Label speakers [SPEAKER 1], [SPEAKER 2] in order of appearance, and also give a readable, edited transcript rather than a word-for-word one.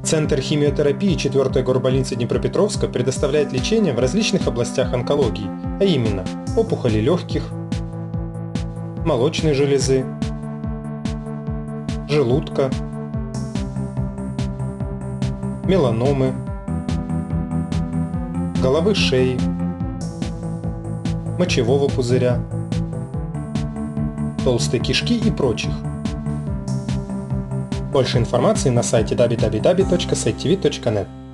[SPEAKER 1] Центр химиотерапии 4-й горбольницы Днепропетровска предоставляет лечение в различных областях онкологии, а именно опухоли легких, молочной железы, желудка, меланомы, головы шеи, мочевого пузыря, толстой кишки и прочих. Больше информации на сайте www.sciTV.net.